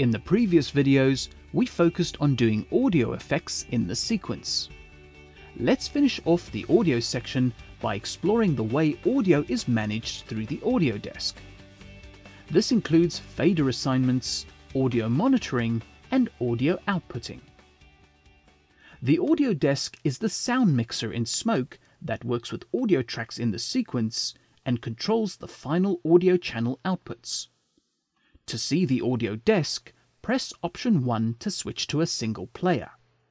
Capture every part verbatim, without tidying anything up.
In the previous videos, we focused on doing audio effects in the sequence. Let's finish off the audio section by exploring the way audio is managed through the audio desk. This includes fader assignments, audio monitoring, and audio outputting. The audio desk is the sound mixer in Smoke that works with audio tracks in the sequence and controls the final audio channel outputs. To see the audio desk, press option one to switch to a single player.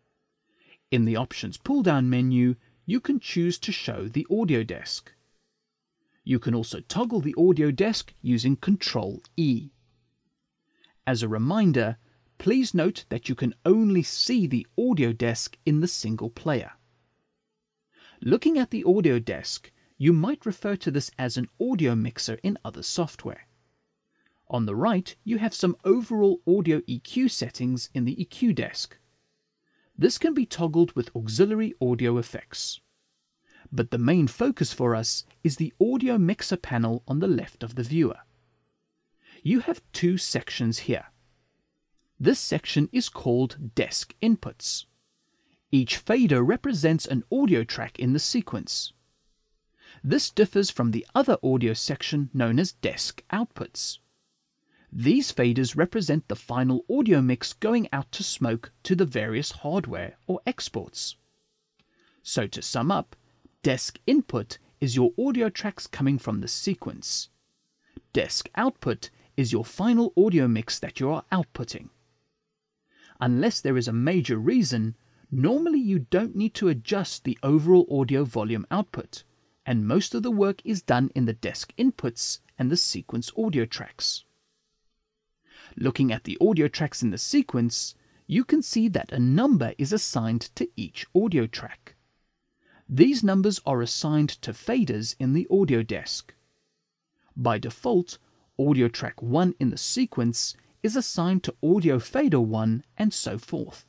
In the Options pull-down menu, you can choose to show the audio desk. You can also toggle the audio desk using control E. As a reminder, please note that you can only see the audio desk in the single player. Looking at the audio desk, you might refer to this as an audio mixer in other software. On the right, you have some overall audio E Q settings in the E Q desk. This can be toggled with auxiliary audio effects. But the main focus for us is the audio mixer panel on the left of the viewer. You have two sections here. This section is called Desk Inputs. Each fader represents an audio track in the sequence. This differs from the other audio section known as Desk Outputs. These faders represent the final audio mix going out to Smoke to the various hardware or exports. So to sum up, Desk Input is your audio tracks coming from the sequence. Desk Output is your final audio mix that you are outputting. Unless there is a major reason, normally you don't need to adjust the overall audio volume output, and most of the work is done in the Desk Inputs and the sequence audio tracks. Looking at the audio tracks in the sequence, you can see that a number is assigned to each audio track. These numbers are assigned to faders in the audio desk. By default, audio track one in the sequence is assigned to audio fader one and so forth.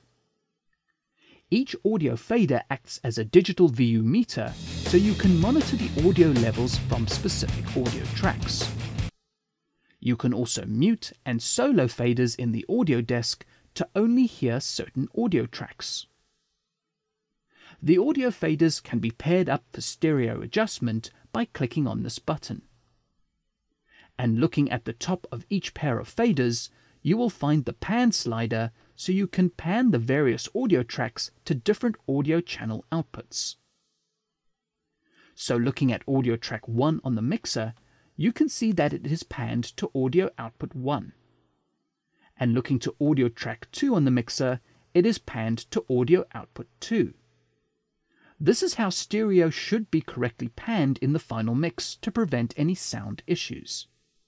Each audio fader acts as a digital V U meter, so you can monitor the audio levels from specific audio tracks. You can also mute and solo faders in the audio desk to only hear certain audio tracks. The audio faders can be paired up for stereo adjustment by clicking on this button. And looking at the top of each pair of faders, you will find the pan slider so you can pan the various audio tracks to different audio channel outputs. So looking at audio track one on the mixer, you can see that it is panned to audio output one. And looking to audio track two on the mixer, it is panned to audio output two. This is how stereo should be correctly panned in the final mix to prevent any sound issues.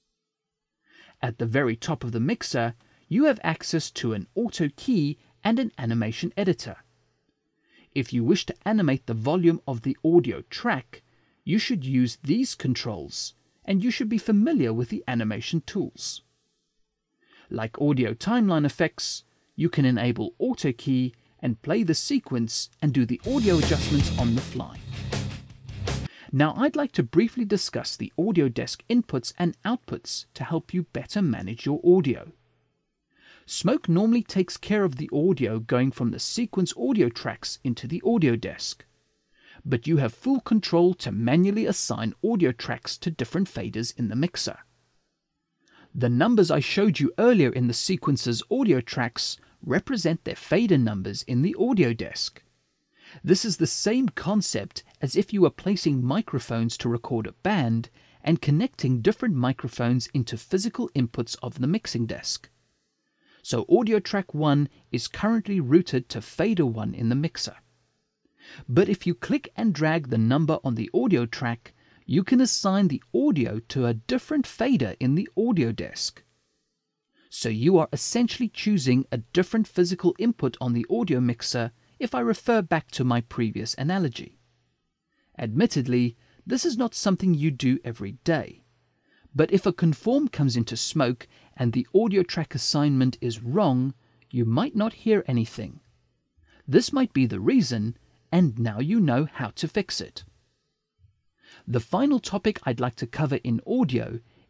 At the very top of the mixer, you have access to an auto key and an animation editor. If you wish to animate the volume of the audio track, you should use these controls, and you should be familiar with the animation tools. Like audio timeline effects, you can enable auto key and play the sequence and do the audio adjustments on the fly. Now I'd like to briefly discuss the audio desk inputs and outputs to help you better manage your audio. Smoke normally takes care of the audio going from the sequence audio tracks into the audio desk, but you have full control to manually assign audio tracks to different faders in the mixer. The numbers I showed you earlier in the sequence's audio tracks represent their fader numbers in the audio desk. This is the same concept as if you were placing microphones to record a band and connecting different microphones into physical inputs of the mixing desk. So audio track one is currently routed to fader one in the mixer. But if you click and drag the number on the audio track, you can assign the audio to a different fader in the audio desk. So you are essentially choosing a different physical input on the audio mixer if I refer back to my previous analogy. Admittedly, this is not something you do every day. But if a conform comes into Smoke and the audio track assignment is wrong, you might not hear anything. This might be the reason, and now you know how to fix it. The final topic I'd like to cover in audio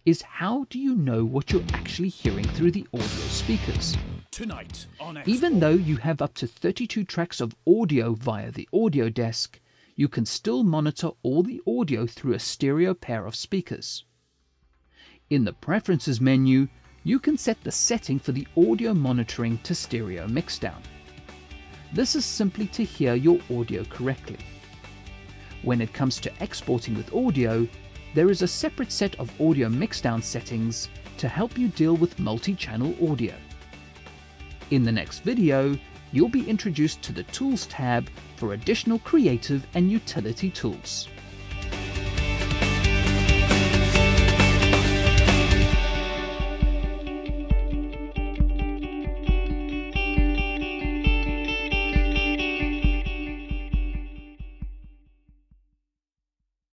is how do you know what you're actually hearing through the audio speakers? Tonight on Export. Even though you have up to thirty-two tracks of audio via the audio desk, you can still monitor all the audio through a stereo pair of speakers. In the Preferences menu, you can set the setting for the audio monitoring to stereo mixdown. This is simply to hear your audio correctly. When it comes to exporting with audio, there is a separate set of audio mixdown settings to help you deal with multi-channel audio. In the next video, you'll be introduced to the Tools tab for additional creative and utility tools.